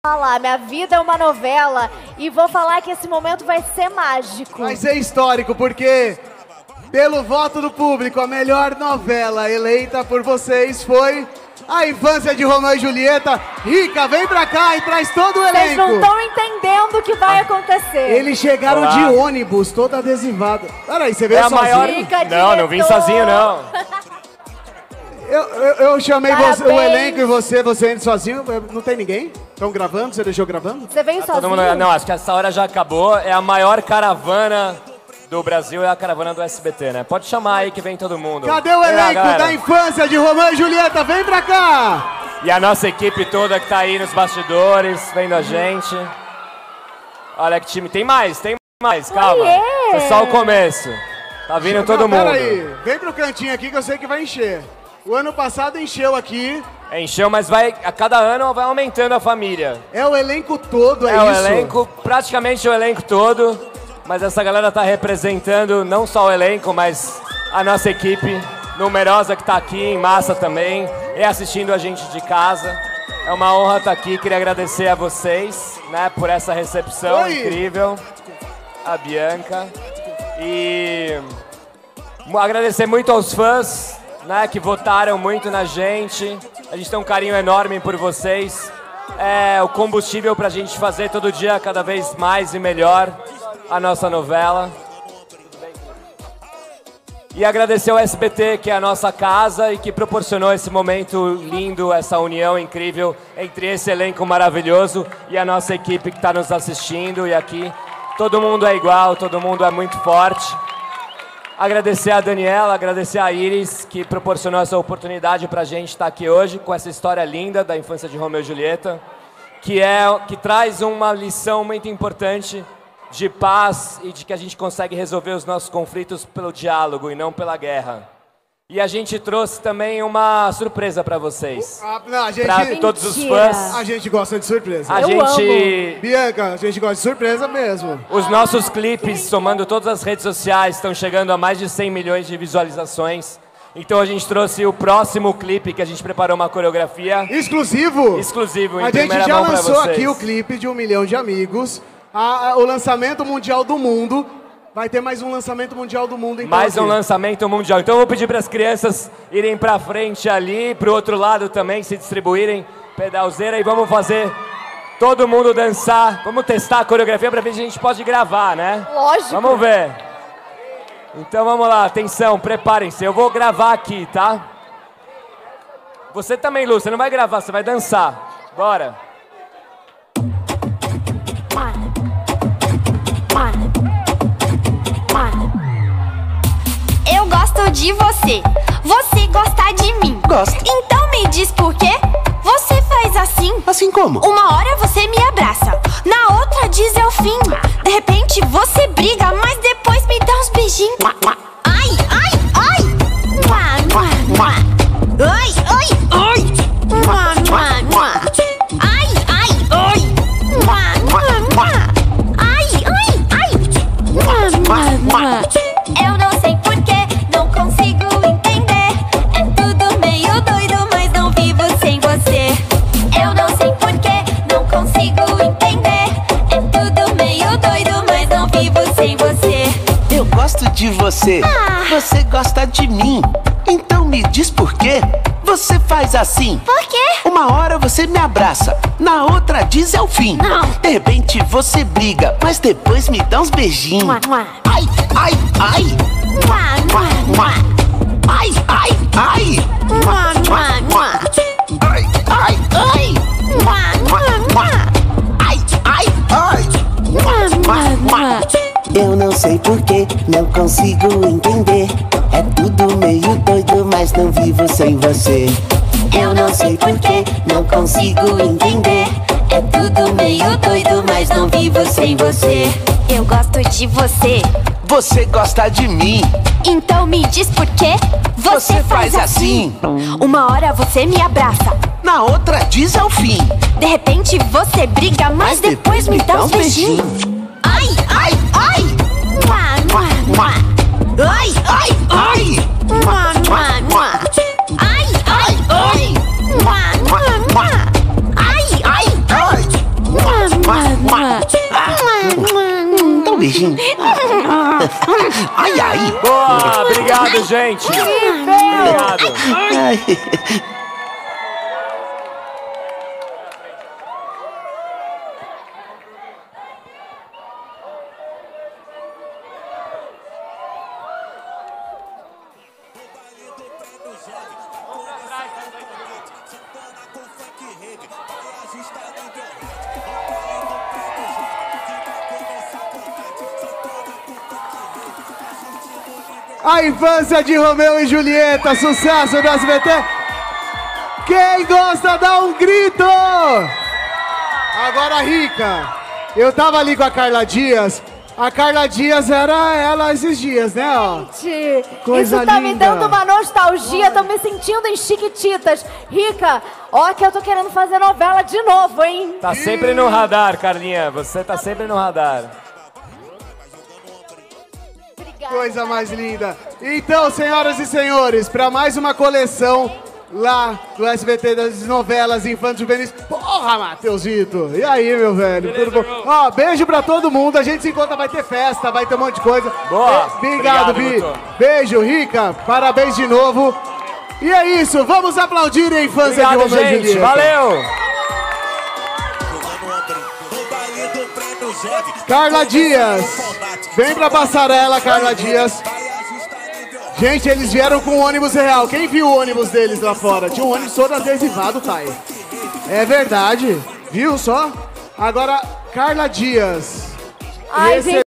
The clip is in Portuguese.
Falar, minha vida é uma novela e vou falar que esse momento vai ser mágico. Vai ser histórico, porque pelo voto do público, a melhor novela eleita por vocês foi A Infância de Romeu e Julieta. Rica, vem pra cá e traz todo o elenco. Vocês não estão entendendo o que vai acontecer. Eles chegaram de ônibus, todo adesivado. Peraí, você veio sozinho? Maior... Não vim sozinho, não. Eu chamei Parabéns. o elenco e você indo sozinho. Não tem ninguém? Estão gravando? Você deixou gravando? Você veio sozinho? Todo mundo... Não, acho que essa hora já acabou. É a maior caravana do Brasil, é a caravana do SBT, né? Pode chamar aí que vem todo mundo. Cadê o elenco da Infância de Romeu e Julieta? Vem pra cá! E a nossa equipe toda que tá aí nos bastidores, vendo a gente. Olha que time. Tem mais, calma. Oiê! É só o começo. Tá vindo todo mundo. Peraí, vem pro cantinho aqui que eu sei que vai encher. O ano passado encheu aqui. Encheu, mas a cada ano vai aumentando a família. É o elenco todo, é isso? É o elenco, praticamente o elenco todo. Mas essa galera tá representando não só o elenco, mas a nossa equipe numerosa que tá aqui em massa também e assistindo a gente de casa. É uma honra estar aqui, queria agradecer a vocês, né, por essa recepção incrível. A Bianca. E agradecer muito aos fãs, né, que votaram muito na gente. A gente tem um carinho enorme por vocês. É o combustível pra gente fazer todo dia cada vez mais e melhor a nossa novela. E agradecer ao SBT, que é a nossa casa e que proporcionou esse momento lindo, essa união incrível entre esse elenco maravilhoso e a nossa equipe que está nos assistindo. E aqui todo mundo é igual, todo mundo é muito forte. Agradecer a Daniela, agradecer a Iris, que proporcionou essa oportunidade para a gente estar aqui hoje com essa história linda da Infância de Romeu e Julieta, que traz uma lição muito importante de paz e de que a gente consegue resolver os nossos conflitos pelo diálogo e não pela guerra. E a gente trouxe também uma surpresa para vocês. Para todos os fãs. A gente gosta de surpresa. Bianca, a gente gosta de surpresa mesmo. Os nossos clipes, somando todas as redes sociais, estão chegando a mais de 100 milhões de visualizações. Então a gente trouxe o próximo clipe, que a gente preparou uma coreografia. Exclusivo? Exclusivo, em a gente primeira já mão pra lançou vocês. aqui o clipe de 1 milhão de amigos. O lançamento mundial do mundo. Vai ter mais um lançamento mundial do mundo. Então, mais um lançamento mundial. Então eu vou pedir para as crianças irem para frente ali, para o outro lado também, se distribuírem, pedalzeira, e vamos fazer todo mundo dançar. Vamos testar a coreografia para ver se a gente pode gravar, né? Lógico. Vamos ver. Então vamos lá, atenção, preparem-se. Eu vou gravar aqui, tá? Você também, Lu, você não vai gravar, você vai dançar. Bora. Eu gosto de você, você gosta de mim. Gosto. Então me diz por quê você faz assim. Assim como? Uma hora você me abraça, na outra diz é o fim. De repente você briga, mas depois me dá uns beijinhos. Ai, ai, ai. Ai, ai, ai. Ai, ai, ai. Ai, ai, ai. Eu não sei porquê, não consigo entender. É tudo meio doido, mas não vivo sem você. Eu não sei porquê, não consigo entender. É tudo meio doido, mas não vivo sem você. Eu gosto de você, você gosta de mim. Então me diz por quê você faz assim. Por quê? Uma hora você me abraça, na outra diz é o fim. Não. De repente você briga, mas depois me dá uns beijinhos. Ai, ai, ai. Ai, ai, ai. Ai, ai, ai. Ai, ai, ai. Eu não sei porquê, não consigo entender. É tudo meio doido, mas não vivo sem você. Eu não sei porquê, não consigo entender. É tudo meio doido, mas não vivo sem você. Eu gosto de você, você gosta de mim. Então me diz por quê você faz assim. Uma hora você me abraça, na outra diz é o fim. De repente você briga, mas depois me dá uns beijinhos. Ai, ai, ai. Ai, ai, ai. Ai, ai, ai. Ai, ai, ai. beijinho. Ai, ai. Boa, obrigado, gente. Obrigado. Ai. A infância de Romeu e Julieta, sucesso do SBT. Quem gosta, dá um grito! Agora, Rica, eu tava ali com a Carla Dias. A Carla Dias era ela esses dias, né? Ó. Gente, coisa isso tá me linda. dando uma nostalgia, tô me sentindo em Chiquititas. Rica, ó que eu tô querendo fazer novela de novo, hein? Tá sempre no radar, Carlinha. Você tá sempre no radar. Coisa mais linda. Então, senhoras e senhores, para mais uma coleção lá do SBT das novelas infantis juvenis. Porra, Matheusito! E aí, meu velho? Beleza, Tudo bom? Ó, beijo pra todo mundo. A gente se encontra, vai ter festa, vai ter um monte de coisa. Boa. Obrigado, Vi. Vitor. Beijo, Rica. Parabéns de novo. E é isso. Vamos aplaudir a infância de Obrigado, Romeu e gente. Julieta. Valeu. Carla Dias. Vem pra passarela, Carla Dias. Gente, eles vieram com o ônibus real. Quem viu o ônibus deles lá fora? Tinha um ônibus todo adesivado, Thay. É verdade. Viu só? Agora, Carla Dias. Ai, gente.